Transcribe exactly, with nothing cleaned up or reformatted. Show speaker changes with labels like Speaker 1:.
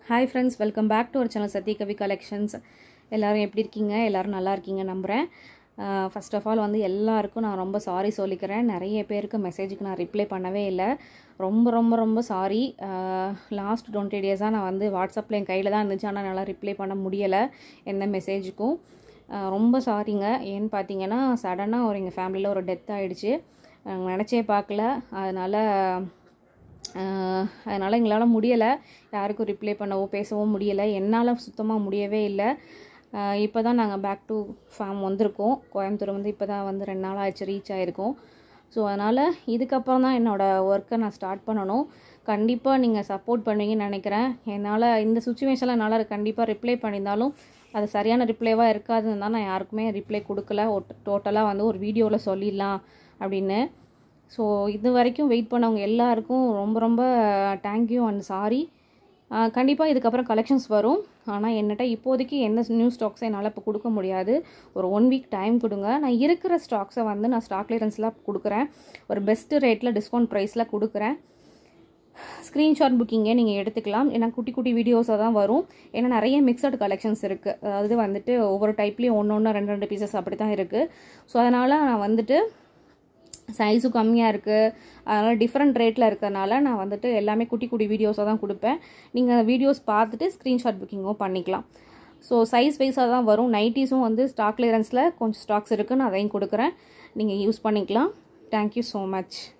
Speaker 1: Hi friends, welcome back to our channel Sathi Kavi Collections. எல்லாரும் எப்படி இருக்கீங்க? எல்லாரும் நல்லா இருக்கீங்க நம்புறேன். ஃபர்ஸ்ட் ஆஃப் ஆல் வந்து எல்லாருக்கும் நான் ரொம்ப சாரி சொல்லிக்கிறேன். நிறைய பேருக்கு மெசேஜுக்கு நான் ரிப்ளை பண்ணவே இல்லை. ரொம்ப ரொம்ப ரொம்ப சாரி. லாஸ்ட் டுவெண்ட்டி டேஸாக நான் வந்து வாட்ஸ்அப்பில் என் கையில் தான் இருந்துச்சு, ஆனால் என்னால் ரிப்ளை பண்ண முடியலை எந்த மெசேஜுக்கும். ரொம்ப சாரிங்க. ஏன்னு பார்த்தீங்கன்னா சடனாக ஒரு எங்கள் ஃபேமிலியில் ஒரு டெத் ஆகிடுச்சு. நினச்சே பார்க்கல. அதனால் அதனால் எங்களால் முடியலை, யாருக்கும் ரிப்ளை பண்ணவோ பேசவும் முடியலை. என்னால் சுத்தமாக முடியவே இல்லை. இப்போ தான் நாங்கள் பேக் டு ஃபார்ம் வந்திருக்கோம். கோயம்புத்தூர் வந்து இப்போ தான் வந்து ரெண்டு நாள் ஆயிடுச்சு ரீச் ஆகிருக்கோம். ஸோ அதனால் இதுக்கப்புறம் தான் என்னோடய ஒர்க்கை நான் ஸ்டார்ட் பண்ணணும். கண்டிப்பாக நீங்கள் சப்போர்ட் பண்ணுவீங்கன்னு நினைக்கிறேன். என்னால் இந்த சுச்சுவேஷனில் என்னால் கண்டிப்பாக ரிப்ளை பண்ணியிருந்தாலும் அது சரியான ரிப்ளைவாக இருக்காதுன்னு தான் நான் யாருக்குமே ரிப்ளை கொடுக்கல. டோட்டலாக வந்து ஒரு வீடியோவில் சொல்லிடலாம் அப்படின்னு. ஸோ இது வரைக்கும் வெயிட் பண்ணவங்க எல்லாருக்கும் ரொம்ப ரொம்ப தேங்க்யூ அண்ட் சாரி. கண்டிப்பாக இதுக்கப்புறம் கலெக்ஷன்ஸ் வரும். ஆனால் என்னட்ட இப்போதைக்கு எந்த நியூ ஸ்டாக்ஸை என்னால் இப்போ கொடுக்க முடியாது. ஒரு ஒன் வீக் டைம் கொடுங்க. நான் இருக்கிற ஸ்டாக்ஸை வந்து நான் ஸ்டாக் கிளியரன்ஸில் கொடுக்குறேன். ஒரு பெஸ்ட்டு ரேட்டில் டிஸ்கவுண்ட் ப்ரைஸில் கொடுக்குறேன். ஸ்க்ரீன்ஷாட் புக்கிங்கே நீங்கள் எடுத்துக்கலாம். ஏன்னா குட்டி குட்டி வீடியோஸாக தான் வரும். ஏன்னா நிறைய மிக்சட் கலெக்ஷன்ஸ் இருக்குது. அதாவது வந்துட்டு ஒவ்வொரு டைப்லேயும் ஒன்று ஒன்று ரெண்டு ரெண்டு பீசஸ் அப்படி தான் இருக்குது. ஸோ அதனால் நான் வந்துட்டு சைஸும் கம்மியாக இருக்குது, அதனால் டிஃப்ரெண்ட் ரேட்டில் இருக்கிறதுனால நான் வந்துட்டு எல்லாமே குட்டி குட்டி வீடியோஸாக தான் கொடுப்பேன். நீங்கள் வீடியோஸ் பார்த்துட்டு ஸ்க்ரீன்ஷாட் புக்கிங்கும் பண்ணிக்கலாம். ஸோ சைஸ் வைஸாக தான் வரும். நைட்டிஸும் வந்து ஸ்டாக் கிளியரன்ஸில் கொஞ்சம் ஸ்டாக்ஸ் இருக்குதுன்னு அதையும் கொடுக்குறேன். நீங்கள் யூஸ் பண்ணிக்கலாம். Thank you so much.